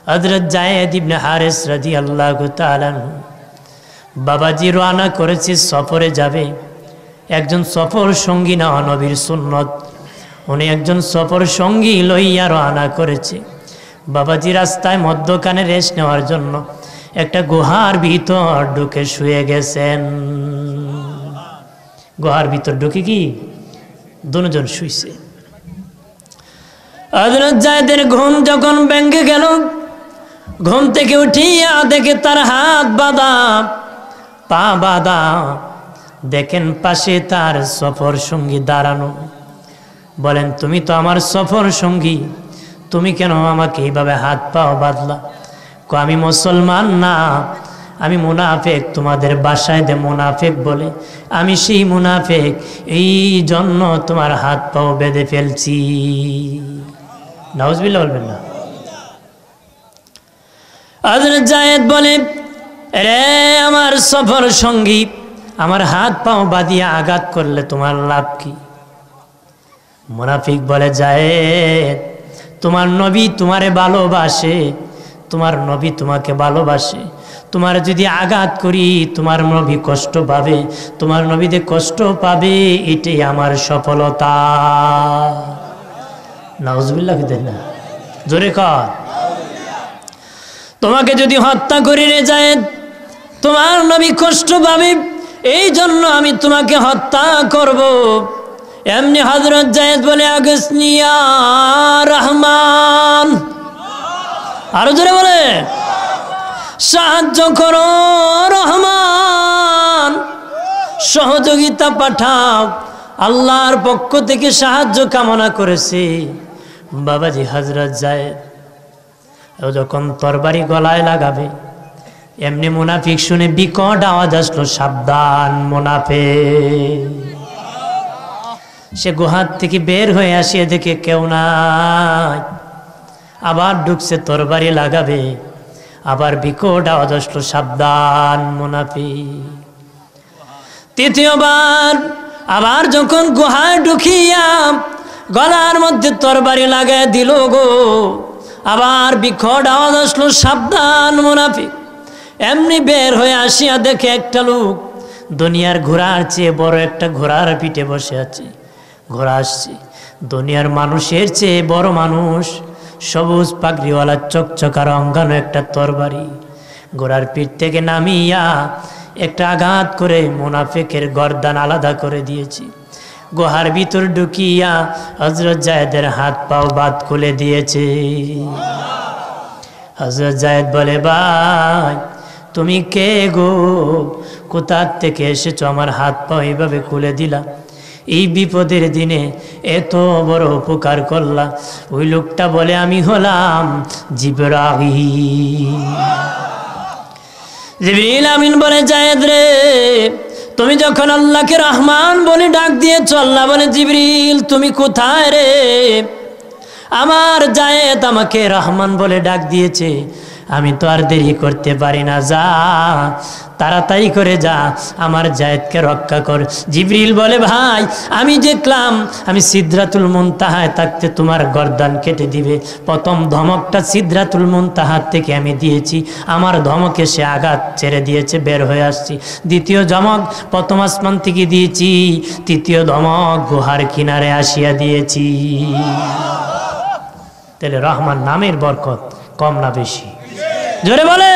হযরত যায়েদ ইবনে হারিস রাদিয়াল্লাহু তাআলা বাবাজি রওনা করেছে, সফরে যাবে। একজন সফর সঙ্গী নেওয়া নবীর সুন্নত। উনি একজন সফর সঙ্গী লইয়া রওনা করেছে। বাবাজি রাস্তায় মধ্যখানে রেস্ট নেওয়ার জন্য একটা গুহার ভিতর ঢুকে শুয়ে গেছেন। গুহার ভিতর ঢুকে কি দুজন শুইছে। হযরত যায়েদের ঘুম যখন ভেঙে গেল, ঘুম থেকে উঠিয়া দেখে তার হাত বাঁধা, পা বাঁধা। দেখেন পাশে তার সফর সঙ্গী দাঁড়ানো। বলেন, তুমি তো আমার সফর সঙ্গী, তুমি কেন আমাকে এইভাবে হাত পাও বাঁধলা? আমি মুসলমান না, আমি মুনাফেক, তোমাদের বাসায় দে মুনাফেক বলে, আমি সেই মুনাফেক, এই জন্য তোমার হাত পাও বেঁধে ফেলছি। নাউজুবিল্লাহ বলবেন না। হযরত যায়েদ বলে, রে আমার সফর সঙ্গী, আমার হাত পাও বাঁধিয়া আঘাত করলে তোমার লাভ কি? মুনাফিক বলে, যায়েদ তোমার নবী তোমারে ভালোবাসে, তোমার নবী তোমাকে ভালোবাসে। তোমার যদি আঘাত করি তোমার নবী কষ্ট পাবে, তোমার নবীতে কষ্ট পাবে, এটাই আমার সফলতা। নাউজুবিল্লাহ দেন না, জোরে কর। তোমাকে যদি হত্যা করি রে যায়েদ, তোমার নবী কষ্ট পাবে, এই জন্য আমি তোমাকে হত্যা করব। এমনি হযরত যায়েদ বলে, আগসনি ইয়া রহমান, আরো জোরে বলে, সাহায্য করো রহমান, সহযোগিতা পাঠাও। আল্লাহর পক্ষ থেকে সাহায্য কামনা করেছে বাবাজি হযরত যায়েদ। যখন তরবারি গলায় লাগাবে, এমনি মুনাফিক শুনে বিকট আওয়াজ আসলো, সাবধান মুনাফিক। সে গুহার থেকে বের হয়ে আসিয়ে দেখে কেউ নাই। আবার ঢুকছে, তরবারি লাগাবে, আবার বিকট আওয়াজ আসলো, সাবধান মুনাফিক। তৃতীয়বার আবার যখন গুহায় ঢুকিয়া গলার মধ্যে তরবারি লাগায় দিল গো, আবার বিকট আওয়াজ আসলো, সাবধান মুনাফিক। এমনি বের হয়ে আসিয়া দেখে একটা লোক দুনিয়ার ঘোড়ার চেয়ে বড় একটা ঘোড়ার পিঠে বসে আছে। ঘোড়া আসছে, দুনিয়ার মানুষের চেয়ে বড় মানুষ, সবুজ পাগড়িওয়ালা চকচকা রঙানো একটা তরবারি ঘোড়ার পিঠ থেকে নামিয়া একটা আঘাত করে মুনাফিকের গর্দান আলাদা করে দিয়েছি। গুহার ভিতর ঢুকিয়া হযরত যায়েদের হাত পাও বাদ খুলে দিয়েছে। হযরত যায়েদ বলে, ভাই তুমি কে গো? কোথা থেকে এসেছো? আমার হাত পাও এইভাবে খুলে দিলা, এই বিপদের দিনে এত বড় উপকার করলা। ওই লোকটা বলে, আমি হলাম জিবরাইল। জিবরিল আমিন বলে, যায়েদ রে, তুমি যখন আল্লাহকে রহমান বলে ডাক দিয়েছ, আল্লাহ বলে, জিবরিল তুমি কোথায় রে? আমার যায়েদ আমাকে রহমান বলে ডাক দিয়েছে, আমি তো আর দেরি করতে পারি না, যা তাড়াতাড়ি করে যা, আমার যায়েদকে রক্ষা কর। জিবরিল বলে, ভাই আমি দেখলাম আমি সিদরাতুল মুনতাহায় থাকতে তোমার গর্দান কেটে দিবে। প্রথম ধমকটা সিদরাতুল মুনতাহার থেকে আমি দিয়েছি, আমার ধমকে সে আঘাত ছেড়ে দিয়েছে, বের হয়ে আসছি। দ্বিতীয় ধমক প্রথম আসমান থেকে দিয়েছি, তৃতীয় ধমক গুহার কিনারে আসিয়া দিয়েছি। তাহলে রহমান নামের বরকত কম না বেশি? জোরে বলে।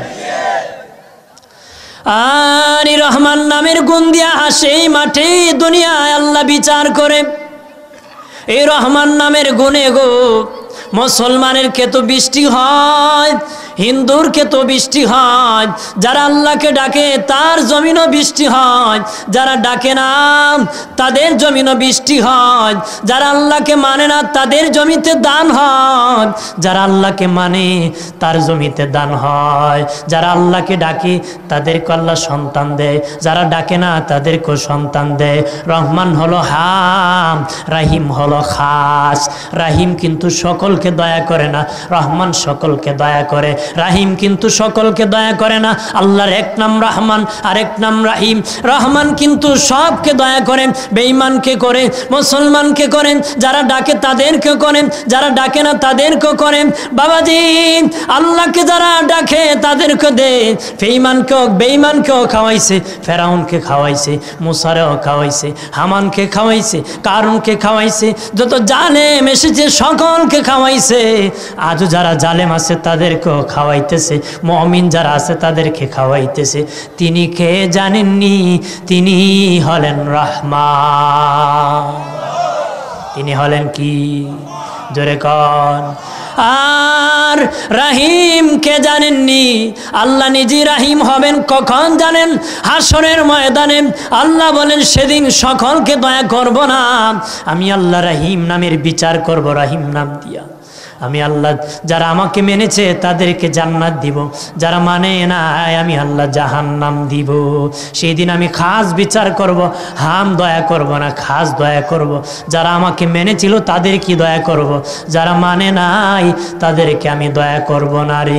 আর রহমান নামের গুণ দিয়া হাসে মাঠে দুনিয়ায় আল্লাহ বিচার করে। এই রহমান নামের গুণে গো মুসলমানের ক্ষেত বৃষ্টি হয়, হিন্দুর ক্ষেত বৃষ্টি হয়। যারা আল্লাহকে ডাকে তার জমিনও বৃষ্টি হয়, যারা ডাকে না তাদের জমিনও বৃষ্টি হয়। যারা আল্লাহকে মানে না তাদের জমিতে দান হয়, যারা আল্লাহকে মানে তার জমিতে দান হয়। যারা আল্লাহকে ডাকে তাদেরকে আল্লাহ সন্তান দেয়, যারা ডাকে না তাদেরকেও সন্তান দেয়। রহমান হলো হাম, রাহিম হলো খাস। রাহিম কিন্তু সকলকে দয়া করে না, রহমান সকলকে দয়া করে। রাহিম কিন্তু সকলকে দয়া করে না। আল্লাহর এক নাম রহমান আর এক নাম রাহিম। রহমান কিন্তু সবকে দয়া করেন, বেঈমানকে করে, মুসলমানকে করেন, যারা ডাকে তাদেরকে করেন, যারা ডাকে না তাদেরকেও করেন। বাবাজি আল্লাহকে যারা ডাকে তাদেরকে দে, বেঈমানকেও খাওয়াইছে, ফেরাউনকে খাওয়াইছে, মুসারেও খাওয়াইছে, হামানকে খাওয়াইছে, কারুনকে খাওয়াইছে, যত জালেম এসেছে সকলকে খাওয়াইছে। আজও যারা জালেম আছে তাদেরকেও খাওয়াইতেছে, মুমিন যারা আছে তাদেরকে খাওয়াইতেছে। তিনি কে জানেননি? তিনি হলেন রহমান। তিনি হলেন কি? জোরে কন। আর রাহিম কে জানেননি? আল্লাহ নিজে রাহিম হবেন কখন জানেন? হাসরের ময়দানে আল্লাহ বলেন সেদিন সকলকে দয়া করব না, আমি আল্লাহ রাহিম নামের বিচার করব। রাহিম নাম দিয়া আমি আল্লাহ যারা আমাকে মেনেছে তাদেরকে জান্নাত দিব, যারা মানে না আমি আল্লাহ জাহান্নাম দিব। সেই দিন আমি খাস বিচার করব, হাম দয়া করব না, খাস দয়া করব। যারা আমাকে মেনেছিল তাদের কি দয়া করব, যারা মানে নাই তাদেরকে আমি দয়া করব না রে।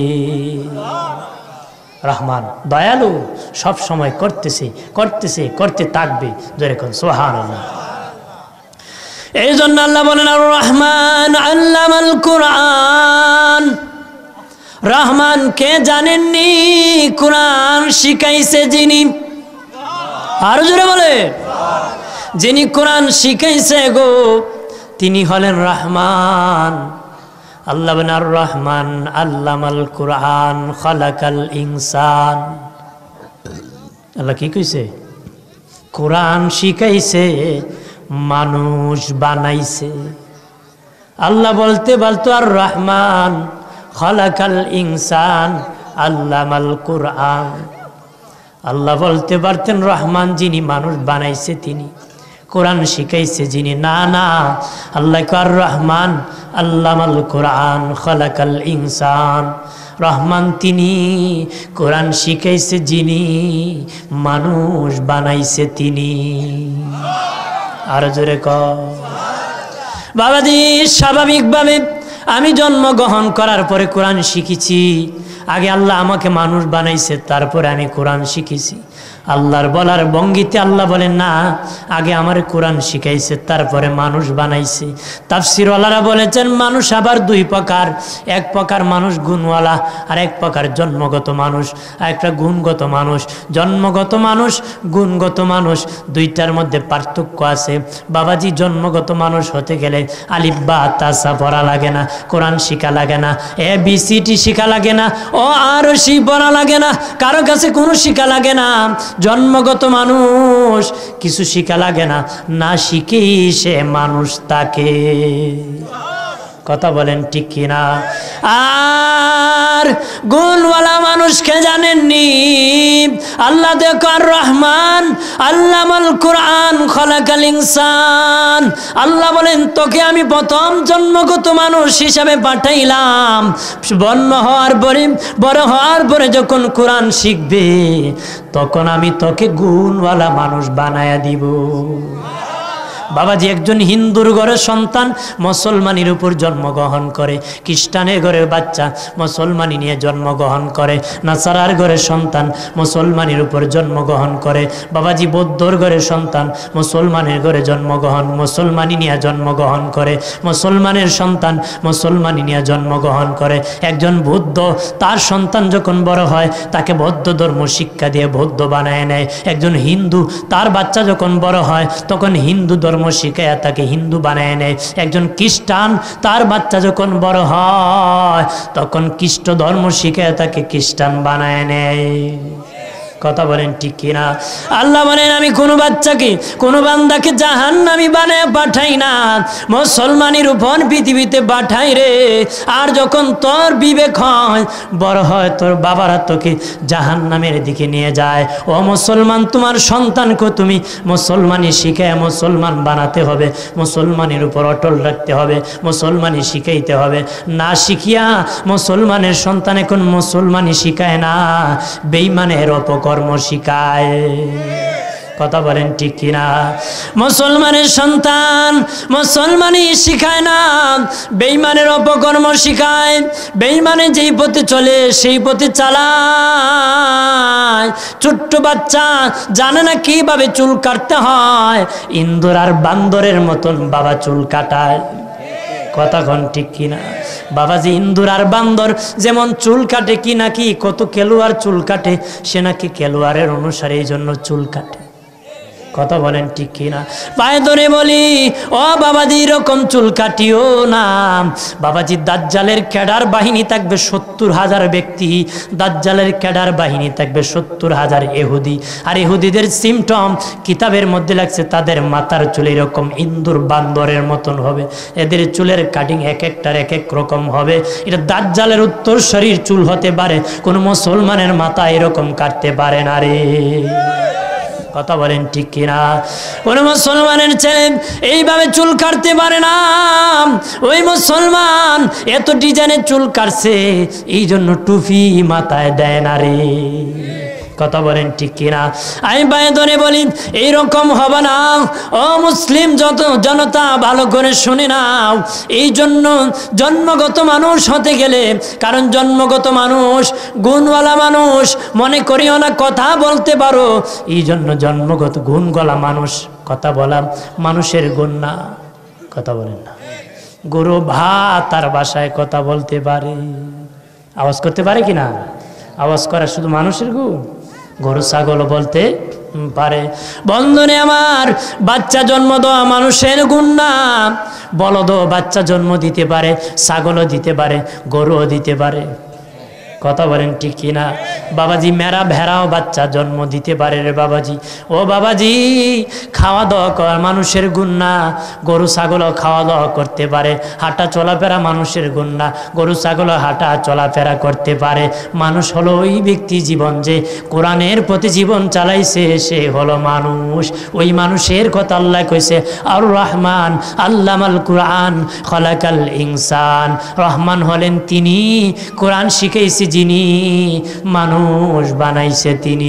রহমান দয়ালু, সব সময় করতে থাকবে। যেরকম সুবহানাল্লাহ। এই জন্য আল্লাহ বলেন আর রহমান আল্লামাল কুরআন। রহমান কে জানেননি? কুরআন শিখাইছে যিনি। আরো জোরে বলে, যিনি কোরআন শিখাইছে গো তিনি হলেন রহমান। আল্লাহ বলেন আর রহমান আল্লামাল কুরআন খালাকাল ইনসান। আল্লাহ কি কইছে? কোরআন শিখাইছে, মানুষ বানাইছে। আল্লাহ বলতে বলতো আর রহমান খালাকাল ইনসান আল্লামাল কুরআন। আল্লাহ বলতে পারতেন রহমান যিনি মানুষ বানাইছে তিনি, কোরআন শিখাইছে যিনি। না না, আল্লাহ আর রহমান আল্লামাল কুরআন খালাকাল ইনসান। রহমান তিনি, কোরআন শিখাইছে যিনি, মানুষ বানাইছে তিনি। আর জোরে কর। বাবাজি স্বাভাবিকভাবে আমি জন্মগ্রহণ করার পরে কোরআন শিখেছি। আগে আল্লাহ আমাকে মানুষ বানাইছে, তারপরে আমি কোরআন শিখেছি। আল্লাহর বলার ভঙ্গিতে আল্লাহ বলেন না, আগে আমার কোরআন শিখাইছে তারপরে মানুষ বানাইছে। তাফসীরওয়ালারা বলেছেন মানুষ আবার দুই প্রকার, এক প্রকার মানুষ গুণওয়ালা আর এক প্রকার জন্মগত মানুষ। আর একটা গুণগত মানুষ। জন্মগত মানুষ, গুণগত মানুষ, দুইটার মধ্যে পার্থক্য আছে। বাবাজি জন্মগত মানুষ হতে গেলে আলিফ বা তাসা পড়া লাগে না, কোরআন শিখা লাগে না, ABCD শিখা লাগে না, ও আর সি পড়া লাগে না, কারো কাছে কোনো শিখা লাগে না। জন্মগত মানুষ কিছু শিখা লাগে না, না শিখেই সে মানুষ তাকে। কথা বলেন ঠিক কিনা? আর গুণওয়ালা মানুষকে জানেননি? আল্লাহ দেখো আর রহমান আল্লামাল কুরআন খালাকাল ইনসান। আল্লাহ বলেন তোকে আমি প্রথম জন্মগত মানুষ হিসাবে পাঠাইলাম। বড় হওয়ার পরে যখন কোরআন শিখবে তখন আমি তোকে গুণওয়ালা মানুষ বানায়া দিব। বাবাজি একজন হিন্দুর ঘরের সন্তান মুসলমানের উপর জন্মগ্রহণ করে, খ্রিস্টানের ঘরের বাচ্চা মুসলমানি নিয়ে জন্মগ্রহণ করে, নাসারার ঘরের সন্তান মুসলমানের উপর জন্মগ্রহণ করে। বাবাজি বৌদ্ধর ঘরের সন্তান মুসলমানের ঘরে মুসলমানি নিয়ে জন্মগ্রহণ করে, মুসলমানের সন্তান মুসলমানি নিয়ে জন্মগ্রহণ করে। একজন বৌদ্ধ তার সন্তান যখন বড় হয় তাকে বৌদ্ধ ধর্ম শিক্ষা দিয়ে বৌদ্ধ বানায় নেয়। একজন হিন্দু তার বাচ্চা যখন বড় হয় তখন হিন্দু ধর্ম শিখায় তাকে হিন্দু বানায় নেয়। একজন খ্রিস্টান তার বাচ্চা যখন বড় হয় তখন খ্রিস্ট ধর্ম শিখায় তাকে খ্রিস্টান বানায় নেয়। কথা বলেন ঠিক কিনা? আল্লাহ বলেন আমি কোনো বাচ্চাকে কোনো বান্দাকে জাহান্নামী বানায় পাঠাই না, মুসলমানের উপর পৃথিবীতে পাঠাই রে। আর যখন তোর বিবেক হয় বড় হয় তোর বাবারা তোকে জাহান্নামের দিকে নিয়ে যায়। ও মুসলমান তোমার সন্তানকে তুমি মুসলমানি শিখায় মুসলমান বানাতে হবে, মুসলমানের উপর অটল রাখতে হবে, মুসলমানি শিখাইতে হবে। না শিখিয়া মুসলমানের সন্তান এখন মুসলমানি শিখায় না, বেঈমানের অপকর্ম শিখায়। কথা বলেন ঠিক কিনা? মুসলমানের সন্তান মুসলমানই শিখায় না, বেঈমানের অপকর্ম শিখায়। বেঈমানে যেই পথে চলে সেই পথে চালায়। ছোট্ট বাচ্চা জানে না কিভাবে চুল কাটতে হয়, ইন্দুর আর বান্দরের মতন বাবা চুল কাটায়। কথা কোন ঠিক কিনা? বাবাজি ইন্দুর আর বান্দর যেমন চুল কাটে, কি নাকি কত কেলোয়ার চুল কাটে, সে নাকি কেলোয়ারের অনুসারে এই জন্য চুল কাটে। কথা বলেন ঠিক কিনা? পায়ে ধরে বলি, ও বাবাজি এরকম চুল কাটিও না। বাবাজি দাজ্জালের ক্যাডার বাহিনী থাকবে 70,000 ব্যক্তি, দাজ্জালের ক্যাডার বাহিনী থাকবে 70,000 ইহুদি। আর ইহুদিদের সিমটম কিতাবের মধ্যে লাগছে, তাদের মাথার চুল এরকম ইন্দুর বান্দরের মতন হবে, এদের চুলের কাটিং এক একটার এক এক রকম হবে। এটা দাজ্জালের উত্তর শরীর চুল হতে পারে, কোন মুসলমানের মাথা এরকম কাটতে পারে না রে। কথা বলেন ঠিক কিনা? কোন মুসলমানের ছেলে এইভাবে চুল কাটতে পারে না। ওই মুসলমান এত ডিজাইনের চুল কাটছে, এই জন্য টুপি মাথায় দেয় না রে। কথা বলেন ঠিক কিনা? আমি পায়ে ধরে বলি এইরকম হবে না। ও মুসলিম যত জনতা ভালো করে শুনে নাও, এই জন্য জন্মগত মানুষ হতে গেলে, কারণ জন্মগত মানুষ গুণওয়ালা মানুষ, মনে করিও না কথা বলতে পারো, এই জন্য জন্মগত গুণওয়ালা মানুষ। কথা বলা মানুষের গুণ না। কথা বলেন না? গরু ভাত তার বাসায় কথা বলতে পারে, আওয়াজ করতে পারে কিনা? আওয়াজ করা শুধু মানুষের গুণ? গরু ছাগলও বলতে পারে। বন্ধনে আমার, বাচ্চা জন্ম দেওয়া মানুষের গুণ না। বলদও বাচ্চা জন্ম দিতে পারে, ছাগলও দিতে পারে, গরুও দিতে পারে। কথা বলেন ঠিক কিনা? বাবাজি মেরা ভেড়াও বাচ্চা জন্ম দিতে পারে রে বাবাজি। ও বাবাজি খাওয়া দাওয়া করা মানুষের গুণ না, গরু ছাগলও খাওয়া দাওয়া করতে পারে, হাঁটা চলাফেরা মানুষের গুণ না, গরু ছাগলও হাঁটা চলাফেরা করতে পারে। মানুষ হলো ওই ব্যক্তি জীবন যে কোরআনের প্রতি জীবন চালাইছে, সে হলো মানুষ। ওই মানুষের কথা আল্লাহ কইছে, আর রহমান আল্লামাল কুরআন খলাকাল ইনসান। রহমান হলেন তিনি, কোরআন শিখাইছে যিনি, মানুষ বানাইছে তিনি।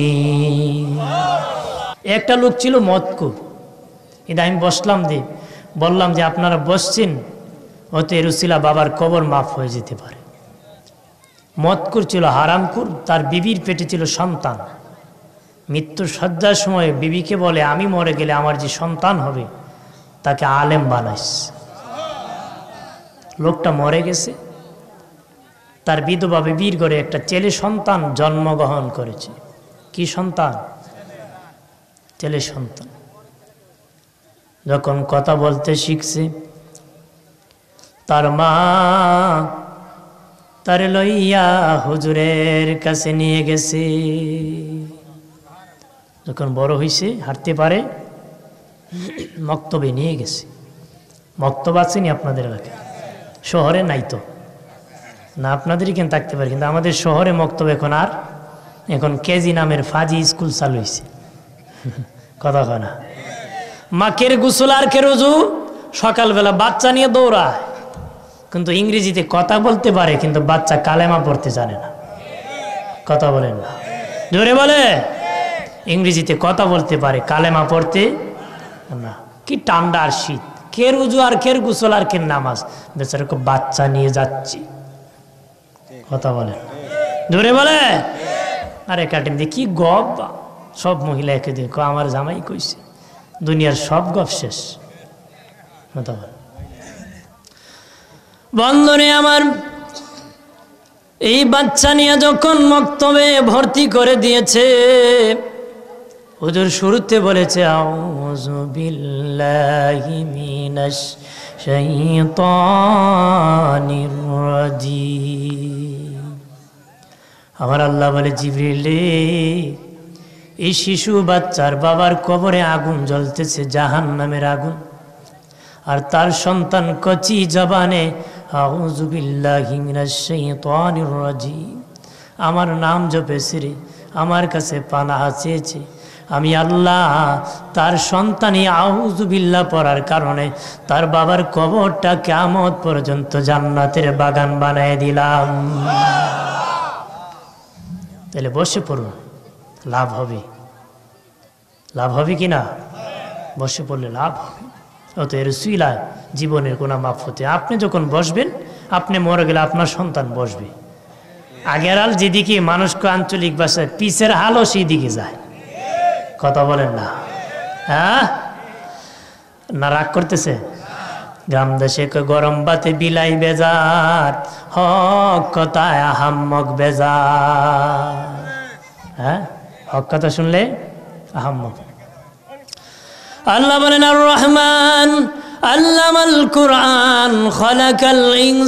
একটা লোক ছিল মদকুর। এটা আমি বসলাম দিয়ে বললাম যে আপনারা বসছেন, হয়তো এর উসিলা বাবার কবর মাফ হয়ে যেতে পারে। মদকুর ছিল, হারামকুর। তার বিবির পেটে ছিল সন্তান। মৃত্যুর শয্যার সময় বিবিকে বলে, আমি মরে গেলে আমার যে সন্তান হবে তাকে আলেম বানাইস। লোকটা মরে গেছে, তার বিধবা বিবির ঘরে একটা ছেলে সন্তান জন্মগ্রহণ করেছে। কি সন্তান? ছেলে সন্তান। যখন কথা বলতে শিখছে, তার মা তারে লইয়া হুজুরের কাছে নিয়ে গেছে। যখন বড় হয়েছে, হাঁটতে পারে, মক্তবে নিয়ে গেছে। মক্তব আছেনি আপনাদের এলাকায়? শহরে নাই তো না, আপনাদেরই কেন থাকতে পারে, কিন্তু আমাদের শহরে মক্তব এখন কেজি নামের ফাজি স্কুল চালু হয়েছে। কথা কয় না? মাকের গোসল আর কে রুজু, সকালবেলা বাচ্চা নিয়ে দৌড়ায়, কিন্তু ইংরেজিতে কথা বলতে পারে, কিন্তু বাচ্চা কালেমা পড়তে জানে না। কথা বলেন না? জোরে বলে। ইংরেজিতে কথা বলতে পারে, কালেমা পড়তে না। কি ঠান্ডা আর শীত, কে রুজু আর কে গোসল আর কে নামাজ, বেচারা বাচ্চা নিয়ে যাচ্ছি। কথা বলে, জোরে বলে। আরে কাটেন দিয়ে কি গপ, সব মহিলা একে দেখো, আমার জামাই কইছে, দুনিয়ার সব গপ শেষ। কথা বলে। বন্ধনে আমার, এই বাচ্চা নিয়ে যখন মক্তবে ভর্তি করে দিয়েছে, হুজুর শুরুতে বলেছে, আউযু বিল্লাহি মিনাশ শাইতানির রাজিম। আমার আল্লাহ বলে, জিবরিল, এই শিশু বাচ্চার বাবার কবরে আগুন জ্বলতেছে, জাহান্নামের আগুন, আর তার সন্তান কচি জবানে আউযু বিল্লাহি মিনাশ শাইতানির রাজিম, আমার নাম জপেছে রে, আমার কাছে পানাহ চেয়েছে। আমি আল্লাহ তার সন্তানই আউযু বিল্লাহ পড়ার কারণে তার বাবার কবরটা কিয়ামত পর্যন্ত জান্নাতের বাগান বানায় দিলাম। তাহলে বসে পড়ুন, লাভ হবে। লাভ হবে কি না? বসে পড়লে লাভ হবে। অত এর সুইলায় জীবনের গুনাহ মাফ হতে। আপনি যখন বসবেন, আপনি মরে গেলে আপনার সন্তান বসবে। আগের হাল যেদিকে মানুষকে আঞ্চলিক ভাষায় পিছের হালও সেই দিকে যায়। কথা বলেন না? হ্যাঁ না, রাগ করতেছে? গ্রাম দেশে গরম বাতে বিলাই বেজার, হক কথায় আহাম্মক বেজার। হ্যাঁ, হক কথা শুনলে আহাম্মক। আল্লাহ বলেন আর রহমান আল্লামাল কুরআন খালাকাল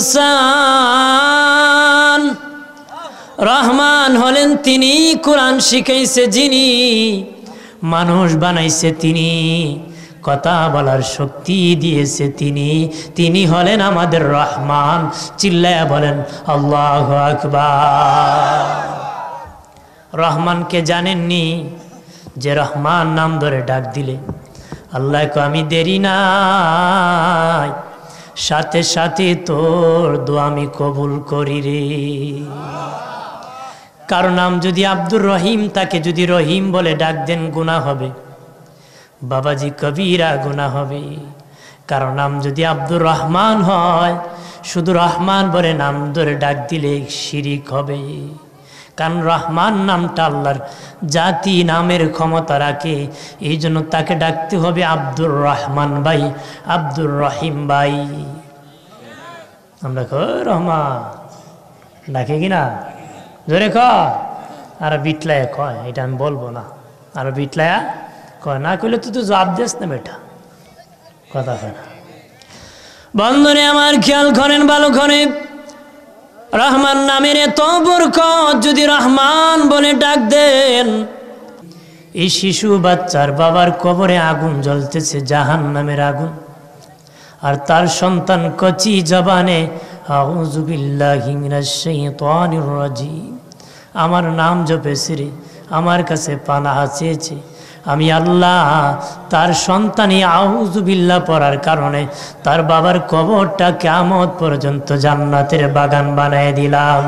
ইনসান। রহমান হলেন তিনি, কোরআন শিখাইছে যিনি, মানুষ বানাইছে তিনি, কথা বলার শক্তি দিয়েছে তিনি। তিনি হলেন আমাদের রহমান। চিল্লায়া বলেন আল্লাহু আকবার। রহমানকে জানেননি? যে রহমান নাম ধরে ডাক দিলে আল্লাহকে আমি দেরি নাই, সাথে সাথে তোর দোয়া আমি কবুল করি রে। কারো নাম যদি আব্দুর রহিম, তাকে যদি রহিম বলে ডাক দেন গুনাহ হবে, বাবাজি কবিরা গুনাহ হবে। কারো নাম যদি আব্দুর রহমান হয়, শুধু রহমান বলে নাম ধরে ডাক দিলে শিরিক হবে। কারণ রহমান নামটা আল্লাহর জাতি নামের ক্ষমতা রাখে, এই জন্য তাকে ডাকতে হবে আব্দুর রহমান ভাই, আব্দুর রহিম ভাই। আমরা রহমান ডাকে কিনা? জোরে কয় আর বিটলায়া কয়, এটা আমি বলবো না। আর বিটলায়া কয় না, কইলে তুই তো জবাব দিস না বেটা, কথা কয় না। বন্ধুরে আমার খেয়াল করেন ভালো করে, রহমান নামের এত বরকত, যদি রহমান বলে ডাক দেন, এই শিশু বাচ্চার বাবার কবরে আগুন জ্বলতেছে, জাহান্নামের আগুন, আর তার সন্তান কচি জবানে আউযু বিল্লাহি মিনাশ শাইতানির রাজিম, আমার নাম জপেছে রে, আমার কাছে পানাহ চেয়েছে, আমি আল্লাহ তার সন্তানই আউযু বিল্লাহ পড়ার কারণে তার বাবার কবরটা কিয়ামত পর্যন্ত জান্নাতের বাগান বানায় দিলাম।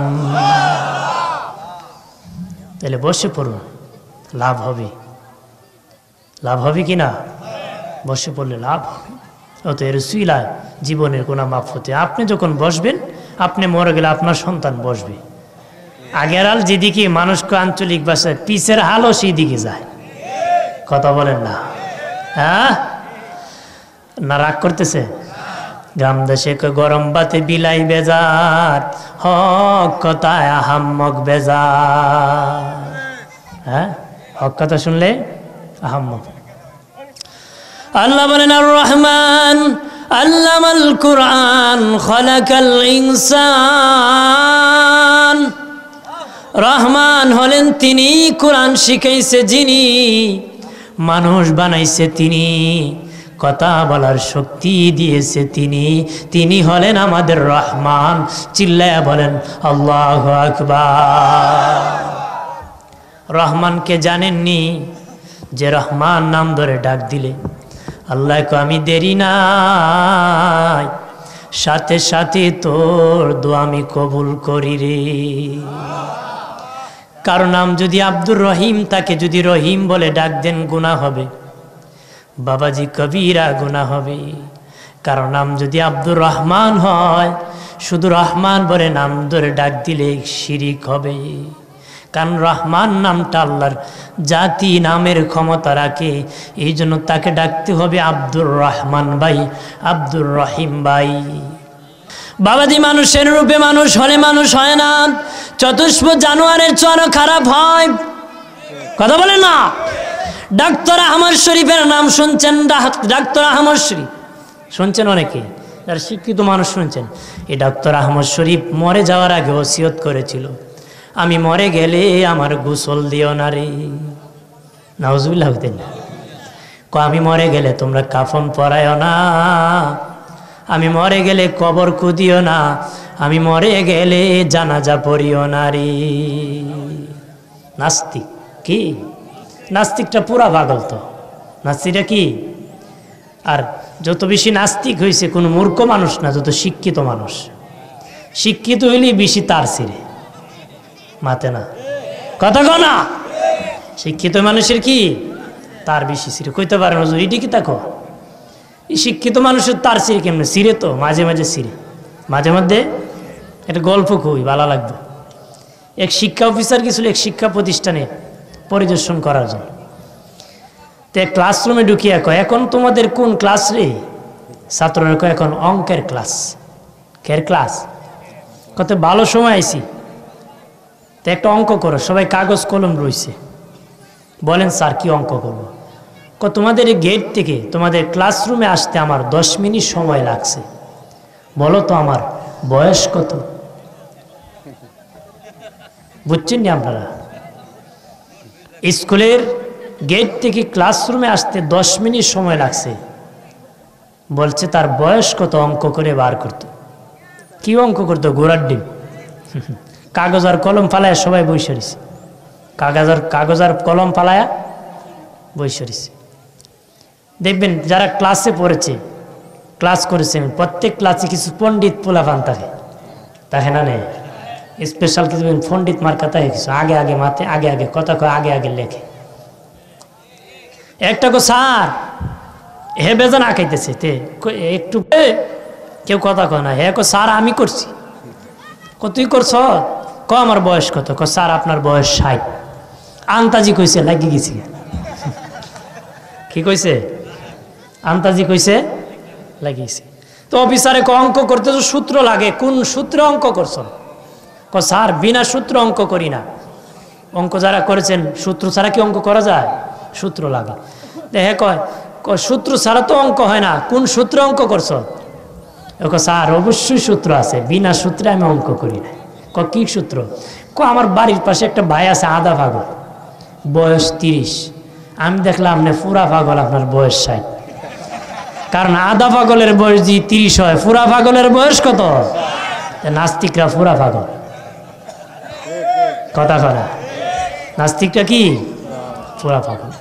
তাহলে বসে পড়ুন, লাভ হবে। লাভ হবে কি না? বসে পড়লে লাভ হবে। অত এর সুইলায় জীবনের গুনাহ মাফ হতে। আপনি যখন বসবেন, আপনি মরে গেলে আপনার সন্তান বসবে। আগের হাল যেদিকে মানুষকে আঞ্চলিক ভাষায় পিছের হালও সেই দিকে যায়। কথা বলেন না? হ্যাঁ না, রাগ করতেছে? গ্রাম দেশে গরম বাতে বিলাই বেজার, হক কথায় আহাম্মক বেজার। হ্যাঁ, হক কথা শুনলে আহাম্মক। আল্লাহ বলেন আর রহমান আল্লামাল কুরআন খালাকাল ইনসান। রহমান হলেন তিনি, কোরআন শিখাইছে যিনি, মানুষ বানাইছে তিনি, কথা বলার শক্তি দিয়েছে তিনি। তিনি হলেন আমাদের রহমান। চিল্লায়া বলেন আল্লাহু আকবার। রহমানকে জানেননি? যে রহমান নাম ধরে ডাক দিলে আল্লাহকে আমি দেরি নাই, সাথে সাথে তোর দোয়া আমি কবুল করি রে। কারো নাম যদি আব্দুর রহিম, তাকে যদি রহিম বলে ডাক দেন গুনাহ হবে, বাবাজি কবিরা গুনাহ হবে। কারো নাম যদি আব্দুর রহমান হয়, শুধু রহমান বলে নাম ধরে ডাক দিলে শিরিক হবে। কারণ রহমান নামটা আল্লাহর জাতি নামের ক্ষমতা রাখে, এই জন্য তাকে ডাকতে হবে আব্দুর রহমান ভাই, আব্দুর রহিম ভাই। বাবাজি মানুষের রূপে মানুষ হলে মানুষ হয় না, চতুষ্প জানোয়ারের চেয়ে খারাপ হয়। কথা বলে না? ডাক্তার আহমদ শরীফের নাম শুনছেন? ডাক্তার আহমদ শরীফ শুনছেন? অনেকে যারা শিক্ষিত মানুষ শুনছেন। এই ডাক্তার আহমদ শরীফ মরে যাওয়ার আগে ওসিয়ত করেছিল, আমি মরে গেলে আমার গোসল দিও না রে। নাউজুবিল্লাহ হতেন না? আমি মরে গেলে তোমরা কাফন পরায়ও না, আমি মরে গেলে কবর কুদিও না, আমি মরে গেলে জানাজা পড়িও না রে। নাস্তিক কি? নাস্তিকটা পুরা পাগল তো। নাস্তিকটা কি? আর যত বেশি নাস্তিক হয়েছে কোনো মূর্খ মানুষ না, যত শিক্ষিত মানুষ। শিক্ষিত হইলেই বেশি তার ছিঁড়ে মাতে না, কথা কনা। শিক্ষিত মানুষের কি তার বেশি সিরে কইতে পারেন হুজুর এটি কি তাকো এই শিক্ষিত মানুষের তার সিরে কেমনে সিরে তো মাঝে মাঝে সিরে মাঝে মধ্যে একটা গল্প খুবই ভালো লাগবে এক শিক্ষা অফিসার গেছিল এক শিক্ষা প্রতিষ্ঠানে পরিদর্শন করার জন্য তো এক ক্লাসরুমে ঢুকিয়া কয় এখন তোমাদের কোন ক্লাস রে ছাত্ররা কয় এখন অঙ্কের ক্লাস কের ক্লাস কত ভালো সময় আইছি তো একটা অঙ্ক করো সবাই কাগজ কলম রয়েছে বলেন স্যার কি অঙ্ক করবো তোমাদের এই গেট থেকে তোমাদের ক্লাসরুমে আসতে আমার 10 মিনিট সময় লাগছে বলো তো আমার বয়স কত বুঝছেন না আপনারা স্কুলের গেট থেকে ক্লাসরুমে আসতে 10 মিনিট সময় লাগছে বলছে তার বয়স কত অঙ্ক করে বার করতো কি অঙ্ক করতো ঘোড়ার ডিম কাগজ আর কলম ফালায় সবাই বসে রয়েছে কাগজ আর কলম ফালায়া বসে রয়েছে দেখবেন যারা ক্লাসে পড়েছে ক্লাস করেছেন প্রত্যেক ক্লাসে কিছু পণ্ডিত পোলাপান থাকে না নেই স্পেশাল কিছু পণ্ডিত মার্কা থাকে কিছু আগে আগে মাথে আগে আগে কথা কয় আগে আগে লেখে একটা কো স্যার হে বেজান আঁকাইতেছে তে একটু কেউ কথা কয় না হে কো স্যার আমি করছি তুই করছ ক আমার বয়স কত ক স্যার আপনার বয়স 60 আন্তাজি কইছে লাগি গেছি কি কইছে আন্তাজি কইছে লাগিয়েছে তো অফিসারে অঙ্ক করতে তো সূত্র লাগে কোন সূত্রে অঙ্ক করছ ক স্যার বিনা সূত্র অঙ্ক করি না অঙ্ক যারা করেছেন সূত্র ছাড়া কি অঙ্ক করা যায় সূত্র লাগে দেখে কয় সূত্র ছাড়া তো অঙ্ক হয় না কোন সূত্রে অঙ্ক করছ স্যার অবশ্যই সূত্র আছে বিনা সূত্রে আমি অঙ্ক করি না কি সূত্র আমার বাড়ির পাশে একটা ভাই আছে আধা পাগল বয়স 30 আমি দেখলাম আপনি পুরা পাগল আপনার বয়স 60 কারণ আধা পাগলের বয়স যে 30 হয় পুরা পাগলের বয়স কত নাস্তিকরা পুরা পাগল কথা করা নাস্তিকটা কি পুরা পাগল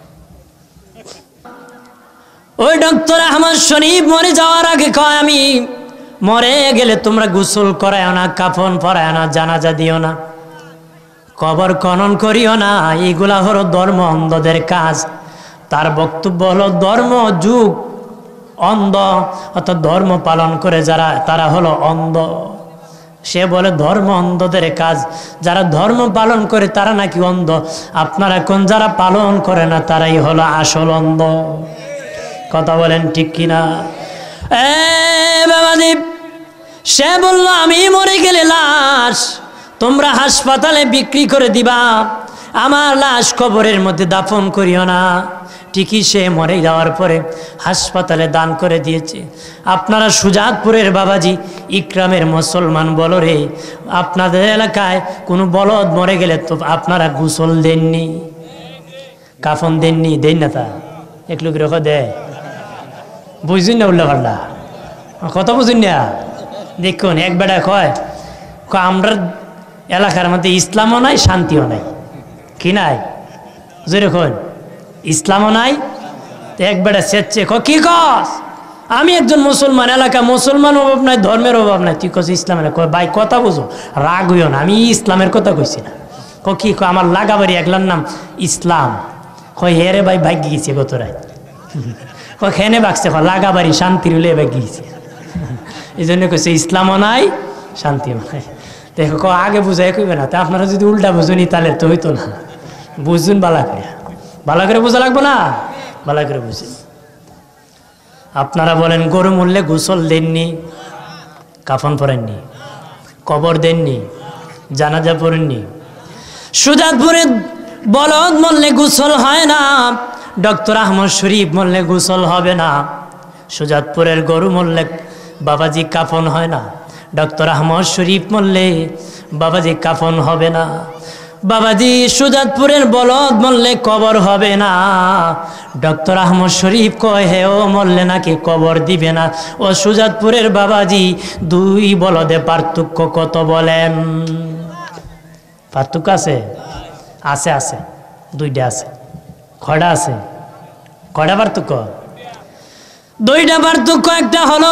ওই ডক্টর আহমদ শরীফ মরে যাওয়ার আগে কয় আমি মরে গেলে তোমরা গোসল করায় না কাফন পরায় না জানাজা দিও না কবর খনন করিও না এগুলা হলো ধর্ম অন্ধদের কাজ তার বক্তব্য হলো ধর্ম যুগ অন্ধ অর্থাৎ ধর্ম পালন করে যারা তারা হলো অন্ধ সে বলে ধর্ম অন্ধদের কাজ যারা ধর্ম পালন করে তারা নাকি অন্ধ আপনারা কোন যারা পালন করে না তারাই হলো আসল অন্ধ কথা বলেন ঠিক কিনা বাবাদীপ সে বলল আমি মরে গেলে লাশ তোমরা হাসপাতালে বিক্রি করে দিবা আমার লাশ কবরের মধ্যে দাফন করিও না ঠিকই সে মরে যাওয়ার পরে হাসপাতালে দান করে দিয়েছে আপনারা সুজাতপুরের বাবাজি ইকরামের মুসলমান বলো রে আপনাদের এলাকায় কোনো বলদ মরে গেলে তো আপনারা গোসল দেননি কাফন দেননি দেন না তা এক লোক রেখে দেয় বুঝুন না উল্লা পাল্লা কথা বুঝুন না দেখুন এক বেটা কয় আমরা এলাকার মধ্যে ইসলামও নাই শান্তিও নাই কি নাই যেরকম ইসলামও নাই এক বেটা সেচ্ছে কি কস আমি একজন মুসলমান এলাকা মুসলমান অভাব নাই ধর্মের অভাব নাই তুই কস ইসলামের কয় ভাই কথা বুঝো রাগ হইও না আমি ইসলামের কথা কইছি না কি আমার লাগাবাড়ি একলার নাম ইসলাম কয় হেরে ভাই ভাগ্য গেছে গত রায় খেনে বাগছে লাগাবাড়ি শান্তি রুলে ভাগ্য গেছে এই জন্য কইছে ইসলামও নাই শান্তিও নাই দেখো আগে বুঝাই কইবে না তা আপনারা যদি উল্টা বুঝুনি তাহলে তো হইতো না বুঝুন বালা করে বোঝা লাগবো না বালা করে বুঝুন আপনারা বলেন গরু মূল্যে গোসল দেননি কাফন পরেননি কবর দেননি জানাজা পড়েননি সুজাতপুরে বলদ মরলে গোসল হয় না ডক্টর আহমদ শরীফ মরলে গোসল হবে না সুজাতপুরের গরু মরলে বাবাজি কাফন হয় না ডক্টর আহমদ শরীফ মরলে বাবাজি কাফন হবে না বাবাজি সুজাতপুরের বলদ মরলে কবর হবে না ডক্টর আহমদ শরীফ কয় হে ও মরলে নাকি কবর দিবে না ও সুজাতপুরের বাবাজি দুই বলদে পার্থক্য কত বলেন পার্থক্য আছে আছে আছে দুইটা আছে কয়টা আছে কয়টা পার্থক্য দুইটা পার্থক্য একটা হলো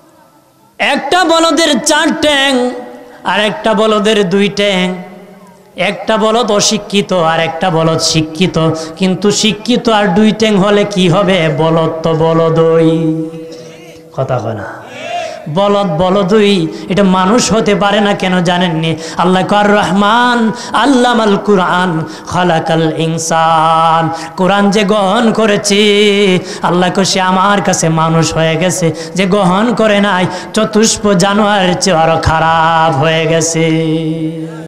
একটা বলদের 4 ট্যাং আর একটা বলদের 2 ট্যাং একটা বলদ অশিক্ষিত আর একটা বলদ শিক্ষিত, কিন্তু শিক্ষিত আর দুই ট্যাং হলে কি হবে? বলদ তো বলদই। কথা বলে না, বলদ বলদই। এটা মানুষ হতে পারে না কেন জানেননি? আল্লাহ কার রহমান আল্লামাল কুরআন খালাকাল ইনসান, কোরআন যে গ্রহণ করেছে আল্লাহ কো সে আমার কাছে মানুষ হয়ে গেছে, যে গ্রহণ করে নাই চতুষ্প জানোয়ারের চেয়ে আরো খারাপ হয়ে গেছে।